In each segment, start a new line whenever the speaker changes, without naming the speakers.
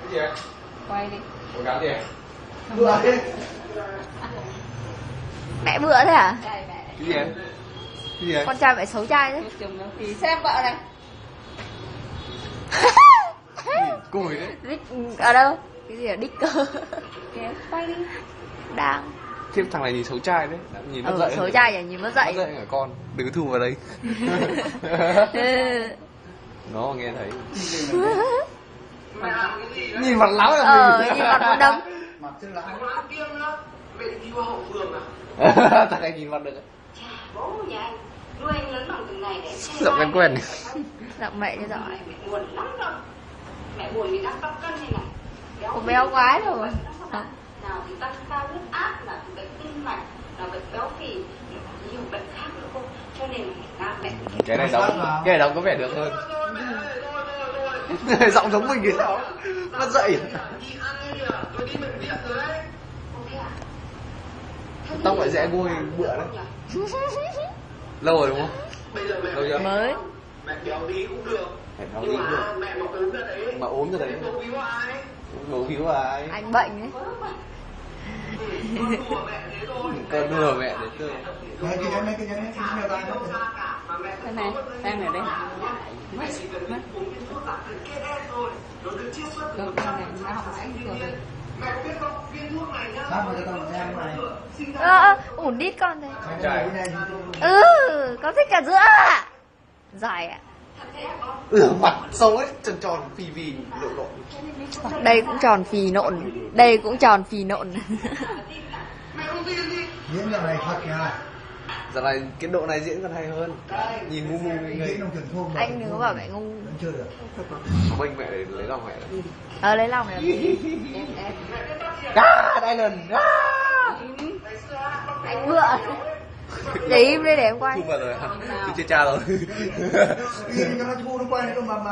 Cái gì vậy?
Quay đi.
Quảng cáo gì vậy?
Bựa đi.
Mẹ bựa thế à?
Trai mẹ.
Cái gì vậy? Cái gì vậy?
Con trai mẹ xấu trai đấy.
Chồng nó thì xem vợ này.
Cùi đấy.
Đích ở đâu? Cái gì ở đích cơ?
Kìa, quay đi.
Đang.
Thế thằng này nhìn xấu trai đấy. Nhìn mất dạy.
Xấu trai nhỉ, nhìn mất dạy.
Mất dạy cả con. Đừng có thu vào đây. Nó nghe thấy. Nhìn mặt láo là
Nhìn mặt nó đấm.
Mặt chưa lắm.
Thằng này nhìn mặt được.
Bố nhà anh nuôi anh lớn bằng từng ngày để
Giọng em quen.
Giọng mẹ cho giỏi.
mẹ buồn lắm đâu. Mẹ buồn vì đang tăng cân như này.
Cô béo quá rồi.
Nào thì tăng cao huyết áp, nào thì bệnh tim mạch, nào bệnh béo phì, nhiều bệnh khác nữa cô. Cho nên là mẹ
Cái này đóng có vẻ được hơn. Giọng giống mình kìa. Mất dậy. Tóc lại rẽ ngôi bựa đấy. Lâu rồi đúng không? Lâu chưa?
Mới.
Mẹ béo tí cũng được. Mẹ béo tí cũng được. Mẹ mà ốm ra đấy. Mà ốm ra đấy. Bố cứu ai?
Anh bệnh đấy.
Con đùa mẹ đấy cơ.
Cái nhánh này, cái nhánh này không?
Cái này, đang ở đây. Mất. Được, cái này nó học mãi được.
Sao mà cái con em này?
Ủn đít con đây.
Trai.
Con thích cả giữa à? Giỏi ạ.
Mặt xấu ấy, tròn tròn phì phì lộ lộ.
Đây cũng tròn phì nộn. Đây cũng tròn phì nộn.
Diễn giờ này thật nha.
Giờ này cái độ này diễn còn hay hơn. Nhìn ngu ngu người.
Diễn trong trường thôn.
Anh đừng có bảo mẹ ngu.
Vẫn chưa được.
Bênh mẹ để lấy lòng mẹ đấy.
Lấy lòng này.
Đây lần.
Anh bựa. Để im đây để em quay.
Thu vào rồi hả? Tôi chưa tra rồi.
Yên cho nó thu nó quay nó mà.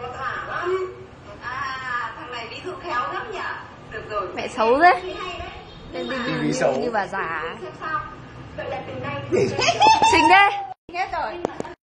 thằng này ví dụ khéo lắm nhỉ. Được rồi.
Mẹ xấu thế. Nên
Vì xấu.
như bà già.
Xem sao. Vậy là từ nay
Xinh thế.
Hết rồi.